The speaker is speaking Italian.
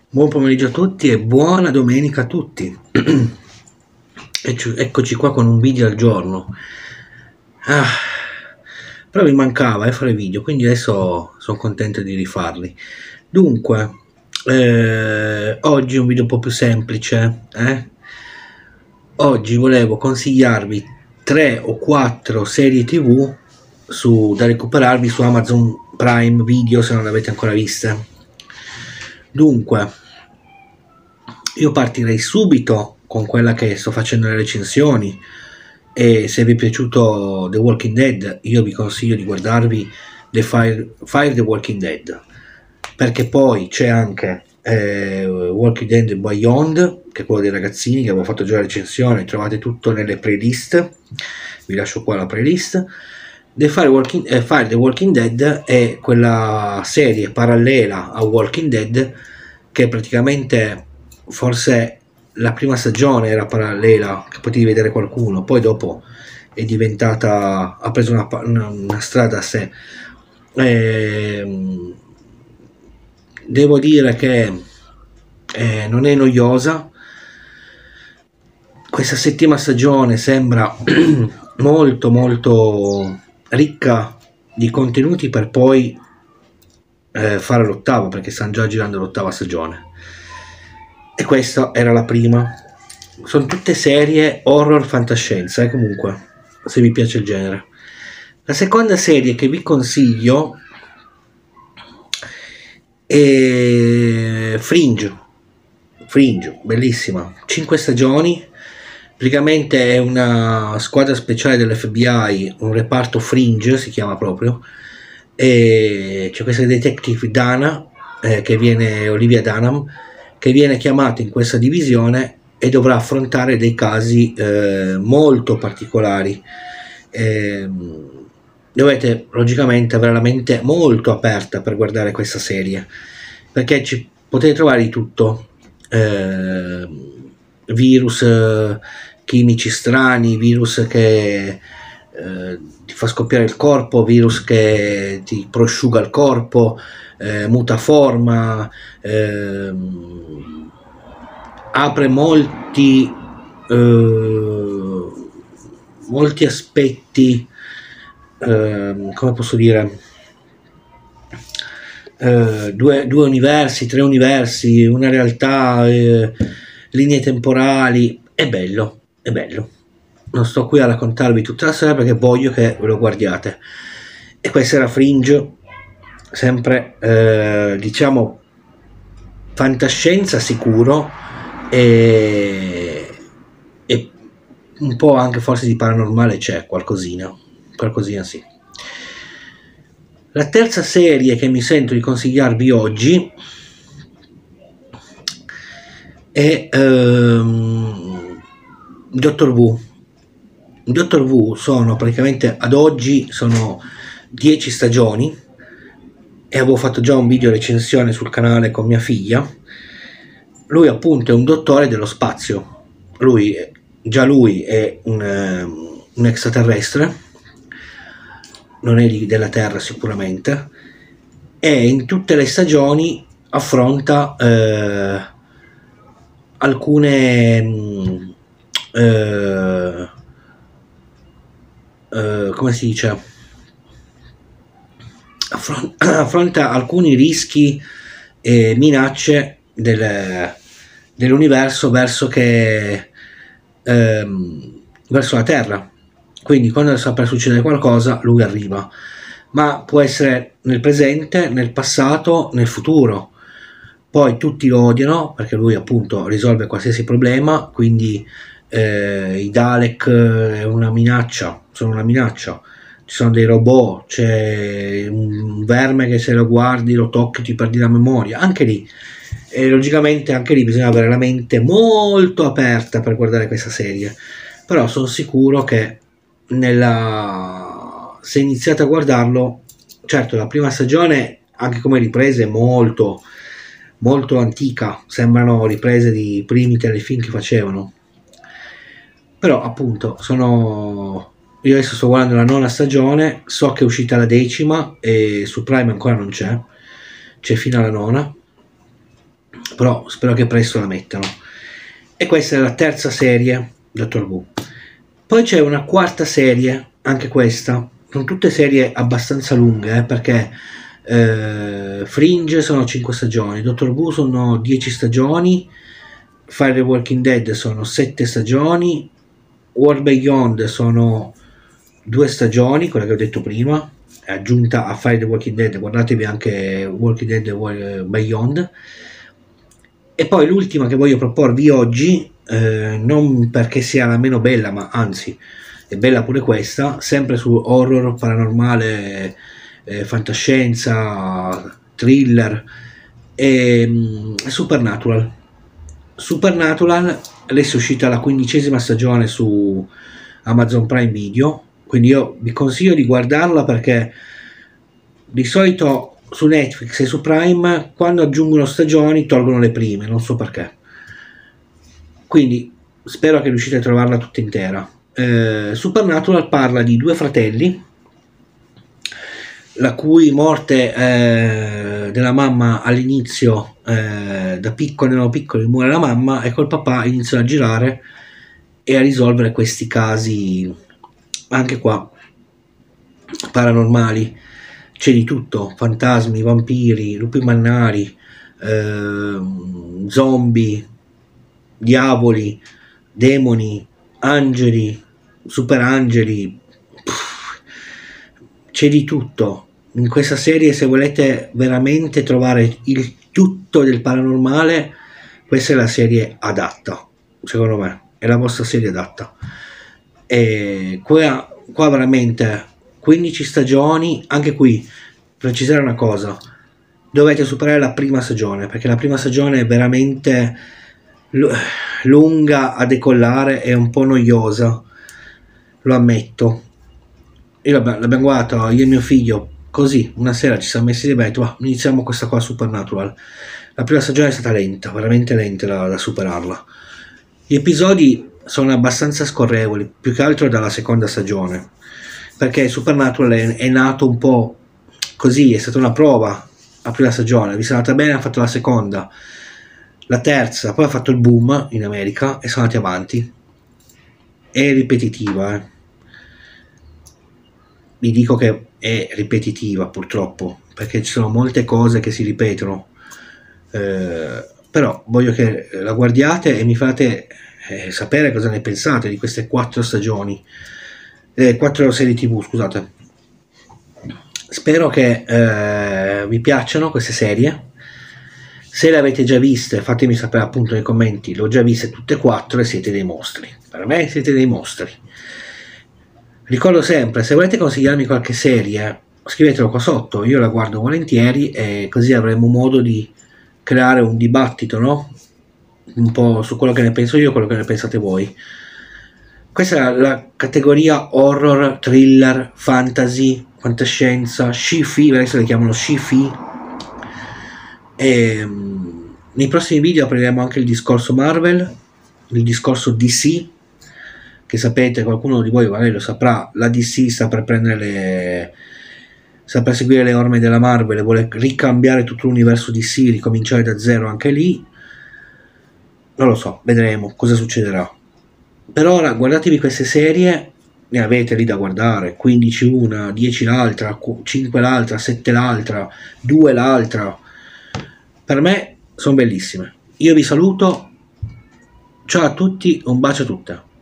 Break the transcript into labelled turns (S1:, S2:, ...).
S1: Buon pomeriggio a tutti e buona domenica a tutti. Eccoci qua con un video al giorno. Ah, però mi mancava fare video, quindi adesso sono contento di rifarli. Dunque, oggi un video un po' più semplice. Oggi volevo consigliarvi 3 o 4 serie TV da recuperarvi su Amazon Prime Video se non le avete ancora viste. Dunque, io partirei subito con quella che sto facendo le recensioni, e se vi è piaciuto The Walking Dead io vi consiglio di guardarvi Fire the Walking Dead, perché poi c'è anche Walking Dead Beyond, che è quello dei ragazzini, che avevo fatto già la recensione, trovate tutto nelle playlist, vi lascio qua la playlist. Fire the Walking Dead è quella serie parallela a Walking Dead che praticamente, forse la prima stagione era parallela, che potevi vedere qualcuno, poi dopo è diventata, ha preso una strada a sé. Devo dire che non è noiosa. Questa settima stagione sembra molto ricca di contenuti per poi fare l'ottava, perché stanno già girando l'ottava stagione, e questa era la prima. Sono tutte serie horror fantascienza, comunque, se vi piace il genere. La seconda serie che vi consiglio è Fringe, bellissima, 5 stagioni. Praticamente è una squadra speciale dell'FBI, un reparto Fringe si chiama proprio, e c'è questa detective Dana, Olivia Dunham, che viene chiamata in questa divisione e dovrà affrontare dei casi molto particolari. Dovete logicamente avere la mente molto aperta per guardare questa serie, perché potete trovare di tutto, virus chimici strani, virus che ti fa scoppiare il corpo, virus che ti prosciuga il corpo, muta forma, apre molti aspetti, come posso dire, due universi, 3 universi, una realtà, linee temporali. È bello. Non sto qui a raccontarvi tutta la storia perché voglio che ve lo guardiate. E questa era Fringe, sempre diciamo fantascienza sicuro, e un po' anche forse di paranormale c'è, qualcosina sì. La terza serie che mi sento di consigliarvi oggi è Doctor Who. Doctor Who sono praticamente, ad oggi sono 10 stagioni, e avevo fatto già un video recensione sul canale con mia figlia. Lui appunto è un dottore dello spazio, lui è un extraterrestre, non è della Terra sicuramente, e in tutte le stagioni affronta alcune come si dice, affronta alcuni rischi e minacce dell'universo verso la Terra. Quindi quando sta per succedere qualcosa lui arriva, ma può essere nel presente, nel passato, nel futuro. Poi tutti lo odiano perché lui appunto risolve qualsiasi problema, quindi i Dalek sono una minaccia, ci sono dei robot, c'è un verme che se lo guardi, lo tocchi, ti perdi la memoria, anche lì. E logicamente anche lì bisogna avere la mente molto aperta per guardare questa serie, però sono sicuro che se iniziate a guardarlo, certo la prima stagione anche come riprese è molto antica, sembrano riprese di primi telefilm che facevano, però appunto io adesso sto guardando la 9ª stagione, so che è uscita la 10ª e su Prime ancora non c'è fino alla 9ª, però spero che presto la mettano. E questa è la terza serie Dottor Who. Poi c'è una quarta serie, anche questa, sono tutte serie abbastanza lunghe, perché Fringe sono 5 stagioni, Dottor Who sono 10 stagioni, Fire the Walking Dead sono 7 stagioni, World Beyond sono 2 stagioni, quella che ho detto prima, è aggiunta a Fire the Walking Dead, guardatevi anche Walking Dead Beyond. E poi l'ultima che voglio proporvi oggi, non perché sia la meno bella, ma anzi è bella pure questa, sempre su horror, paranormale, fantascienza, thriller, Supernatural. Supernatural adesso è uscita la 15ª stagione su Amazon Prime Video, quindi io vi consiglio di guardarla, perché di solito su Netflix e su Prime quando aggiungono stagioni tolgono le prime, non so perché, quindi spero che riuscite a trovarla tutta intera. Supernatural parla di due fratelli la cui morte della mamma all'inizio, da piccoli, erano piccoli, muore la mamma, e col papà iniziano a girare e a risolvere questi casi, anche qua paranormali. C'è di tutto: fantasmi, vampiri, lupi mannari, zombie, diavoli, demoni, angeli, superangeli, c'è di tutto in questa serie. Se volete veramente trovare il tutto del paranormale, questa è la serie adatta, secondo me è la vostra serie adatta. E qua veramente 15 stagioni. Anche qui precisare una cosa: dovete superare la prima stagione, perché la prima stagione è veramente lunga a decollare e un po' noiosa, lo ammetto. L'abbiamo guardato io e mio figlio così, una sera ci siamo messi di detto, iniziamo questa qua Supernatural. La prima stagione è stata lenta, veramente lenta da superarla. Gli episodi sono abbastanza scorrevoli, più che altro dalla seconda stagione, perché Supernatural è nato un po' così, è stata una prova la prima stagione, vi è andata bene, ha fatto la seconda, la terza, poi ha fatto il boom in America e sono andati avanti. È ripetitiva, vi dico che è ripetitiva purtroppo, perché ci sono molte cose che si ripetono, però voglio che la guardiate e mi fate sapere cosa ne pensate di queste 4 stagioni, 4 serie TV, scusate. Spero che vi piacciono queste serie. Se le avete già viste fatemi sapere appunto nei commenti. Le ho già viste tutte e 4 e siete dei mostri, per me siete dei mostri. Ricordo sempre, se volete consigliarmi qualche serie scrivetelo qua sotto, io la guardo volentieri, e così avremo modo di creare un dibattito, no? Un po' su quello che ne penso io e quello che ne pensate voi. Questa è la categoria horror, thriller, fantasy, fantascienza, sci-fi, adesso le chiamano sci-fi. E nei prossimi video apriremo anche il discorso Marvel, il discorso DC, che sapete, qualcuno di voi magari lo saprà, la DC sta per prendere sta per seguire le orme della Marvel e vuole ricambiare tutto l'universo DC, ricominciare da zero anche lì. Non lo so, vedremo cosa succederà. Per ora guardatevi queste serie, ne avete lì da guardare, 15 una, 10 l'altra, 5 l'altra, 7 l'altra, 2 l'altra. Per me sono bellissime. Io vi saluto, ciao a tutti, un bacio a tutte.